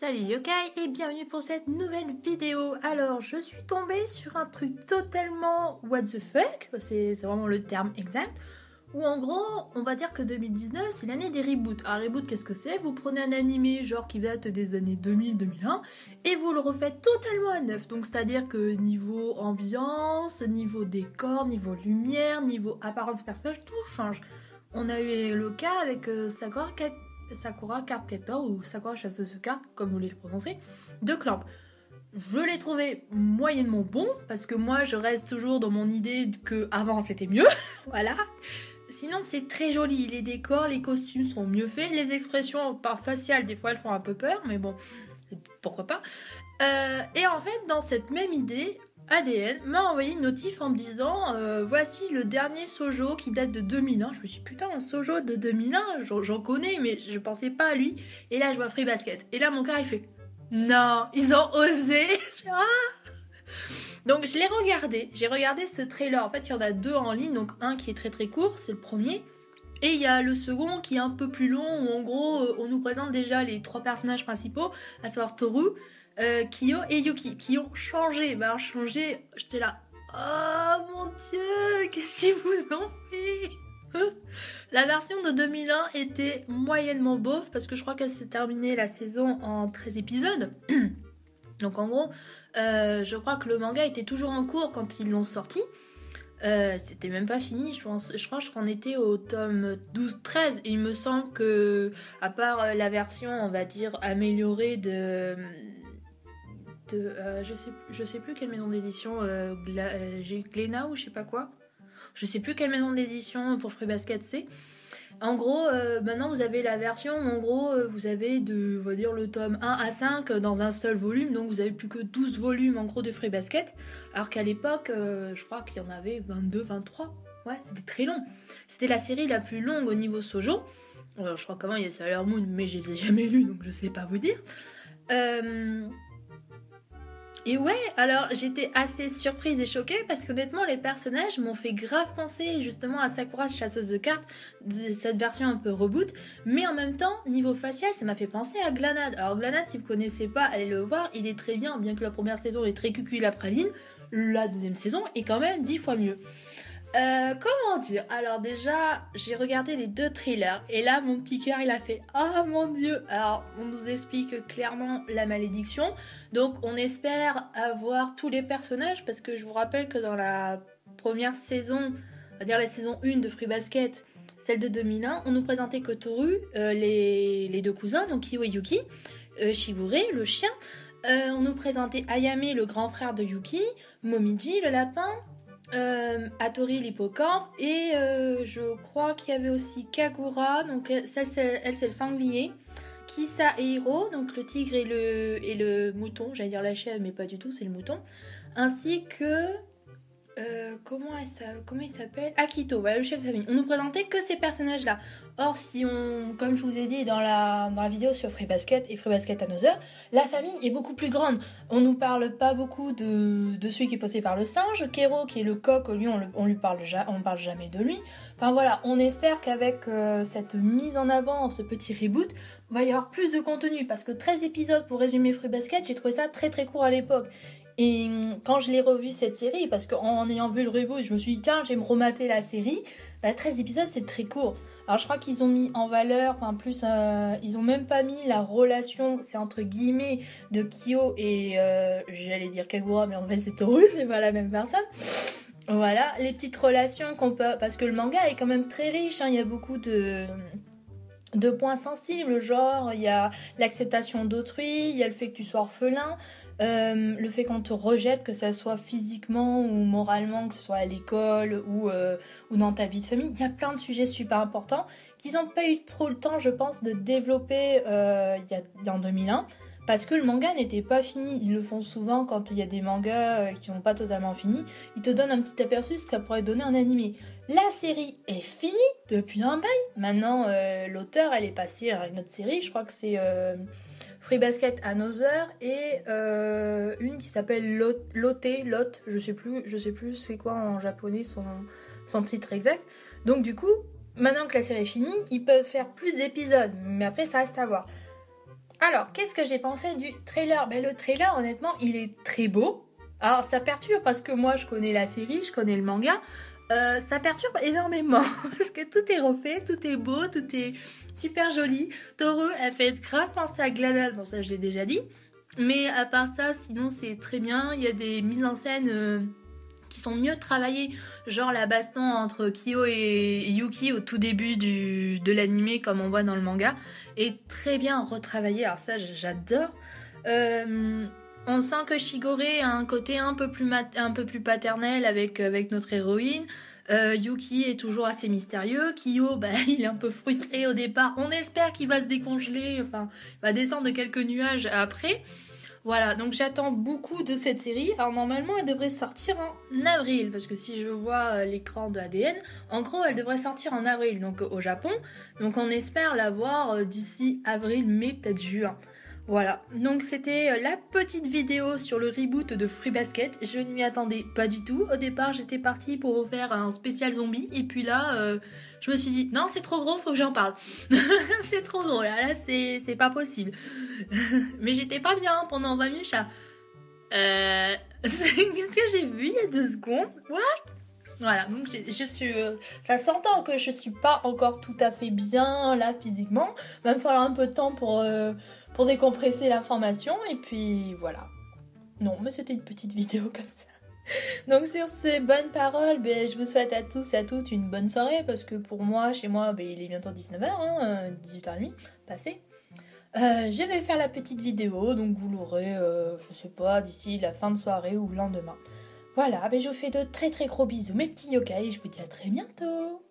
Salut Yokai et bienvenue pour cette nouvelle vidéo. Alors je suis tombée sur un truc totalement what the fuck, c'est vraiment le terme exact, où en gros on va dire que 2019 c'est l'année des reboots. Un reboot qu'est-ce que c'est? Vous prenez un animé genre qui date des années 2000-2001 et vous le refaites totalement à neuf. Donc c'est à dire que niveau ambiance, niveau décor, niveau lumière, niveau apparence personnage, tout change. On a eu le cas avec Sakura Card Captor ou Sakura Chasseuse de cartes, comme vous voulez le prononcer, de Clamp. Je l'ai trouvé moyennement bon, parce que moi je reste toujours dans mon idée que avant c'était mieux, voilà. Sinon c'est très joli, les décors, les costumes sont mieux faits, les expressions par faciales des fois elles font un peu peur, mais bon, pourquoi pas. Et en fait dans cette même idée, ADN m'a envoyé une notif en me disant voici le dernier Shoujo qui date de 2001. Je me suis dit putain, un Shoujo de 2001, j'en connais mais je pensais pas à lui. Et là je vois Free Basket. Et là mon cœur il fait non, ils ont osé. Donc je l'ai regardé, j'ai regardé ce trailer. En fait il y en a deux en ligne, donc un qui est très très court, c'est le premier. Et il y a le second qui est un peu plus long où en gros on nous présente déjà les trois personnages principaux, à savoir Toru, Kyo et Yuki, qui ont changé. Bah alors changé, j'étais là, oh mon dieu, qu'est-ce qu'ils vous ont fait? La version de 2001 était moyennement beauf parce que je crois qu'elle s'est terminée la saison en 13 épisodes. Donc en gros, je crois que le manga était toujours en cours quand ils l'ont sorti. C'était même pas fini, je crois qu'on était au tome 12-13 et il me semble que, à part la version, on va dire, améliorée je sais plus quelle maison d'édition, Glénat ou je sais pas quoi. Je sais plus quelle maison d'édition pour Free Basket c'est. En gros, maintenant vous avez la version où en gros vous avez on va dire le tome 1 à 5 dans un seul volume, donc vous avez plus que 12 volumes en gros de Free Basket, alors qu'à l'époque je crois qu'il y en avait 22, 23. Ouais, c'était très long. C'était la série la plus longue au niveau Shoujo. Je crois qu'avant il y a Sailor Moon, mais je les ai jamais lus donc je sais pas vous dire. Et ouais, alors j'étais assez surprise et choquée parce qu'honnêtement les personnages m'ont fait grave penser justement à Sakura Chasseuse de cartes, de cette version un peu reboot, mais en même temps, niveau facial, ça m'a fait penser à Glanad. Alors Glanad, si vous connaissez pas, allez le voir, il est très bien, bien que la première saison est très cucu la praline, la deuxième saison est quand même 10 fois mieux. Comment dire? Alors déjà, j'ai regardé les deux trailers et là mon petit cœur il a fait oh mon dieu. Alors on nous explique clairement la malédiction, donc on espère avoir tous les personnages parce que je vous rappelle que dans la première saison, on va dire la saison 1 de Free Basket, celle de 2001, on nous présentait que Toru, les deux cousins, donc Kyo et Yuki, Shigure, le chien, on nous présentait Ayame, le grand frère de Yuki, Momiji, le lapin, Hattori l'hippocampe et je crois qu'il y avait aussi Kagura, donc elle c'est le sanglier, Kisa et Hiro, donc le tigre et le mouton, j'allais dire la chèvre mais pas du tout, c'est le mouton, ainsi que comment il s'appelle, Akito, voilà le chef de famille. On nous présentait que ces personnages là. Or si on, comme je vous ai dit dans la vidéo sur Free Basket et Free Basket Another, la famille est beaucoup plus grande. On nous parle pas beaucoup de celui qui est posé par le singe, Kero qui est le coq, lui on parle jamais de lui. Enfin voilà, on espère qu'avec cette mise en avant, ce petit reboot, il va y avoir plus de contenu parce que 13 épisodes pour résumer Free Basket, j'ai trouvé ça très très court à l'époque. Et quand je l'ai revu cette série, parce qu'en ayant vu le reboot, je me suis dit tiens, je vais me remater la série, 13 épisodes c'est très court. Alors je crois qu'ils ont mis en valeur, enfin plus, ils ont même pas mis la relation, c'est entre guillemets, de Kyo et j'allais dire Kagura, mais en fait c'est Toru, c'est pas la même personne. Voilà, les petites relations qu'on peut, parce que le manga est quand même très riche, hein, il y a beaucoup de points sensibles, genre il y a l'acceptation d'autrui, il y a le fait que tu sois orphelin, le fait qu'on te rejette, que ça soit physiquement ou moralement, que ce soit à l'école ou dans ta vie de famille, il y a plein de sujets super importants qu'ils n'ont pas eu trop le temps, je pense, de développer en 2001, parce que le manga n'était pas fini. Ils le font souvent quand il y a des mangas qui n'ont pas totalement fini, ils te donnent un petit aperçu de ce que ça pourrait donner un animé. La série est finie depuis un bail. Maintenant, l'auteur, elle est passée à une autre série, je crois que c'est Free Basket Another et une qui s'appelle Lotte, je sais plus c'est quoi en japonais son titre exact. Donc du coup, maintenant que la série est finie, ils peuvent faire plus d'épisodes, mais après ça reste à voir. Alors, qu'est-ce que j'ai pensé du trailer? Ben, le trailer, honnêtement, il est très beau. Alors, ça perturbe parce que moi, je connais la série, je connais le manga. Ça perturbe énormément parce que tout est refait, tout est beau, tout est super joli. Toru, elle fait grave penser à GLaDOS, bon ça je l'ai déjà dit. Mais à part ça, sinon c'est très bien. Il y a des mises en scène qui sont mieux travaillées. Genre la baston entre Kyo et Yuki au tout début de l'animé comme on voit dans le manga est très bien retravaillé. Alors ça j'adore. On sent que Shigure a un côté un peu plus paternel avec notre héroïne. Yuki est toujours assez mystérieux. Kyo, bah, il est un peu frustré au départ. On espère qu'il va se décongeler, enfin, il va descendre de quelques nuages après. Voilà, donc j'attends beaucoup de cette série. Alors normalement, elle devrait sortir en avril, parce que si je vois l'écran de ADN, en gros, elle devrait sortir en avril, donc au Japon. Donc on espère la voir d'ici avril, mai, peut-être juin. Voilà, donc c'était la petite vidéo sur le reboot de Fruits Basket. Je ne m'y attendais pas du tout. Au départ, j'étais partie pour vous faire un spécial zombie. Et puis là, je me suis dit, non, c'est trop gros, faut que j'en parle. C'est trop gros, là c'est pas possible. Mais j'étais pas bien pendant 20 minutes. Qu'est-ce que j'ai vu il y a 2 secondes? What? Voilà, donc je suis... ça s'entend que je suis pas encore tout à fait bien là physiquement. Va me falloir un peu de temps pour décompresser l'information. Et puis voilà. Non, mais c'était une petite vidéo comme ça. Donc sur ces bonnes paroles, ben, je vous souhaite à tous et à toutes une bonne soirée. Parce que pour moi, chez moi, ben, il est bientôt 19h, hein, 18h30, passé. Je vais faire la petite vidéo, donc vous l'aurez, je sais pas, d'ici la fin de soirée ou le lendemain. Voilà, ben je vous fais de très très gros bisous mes petits yokai et je vous dis à très bientôt.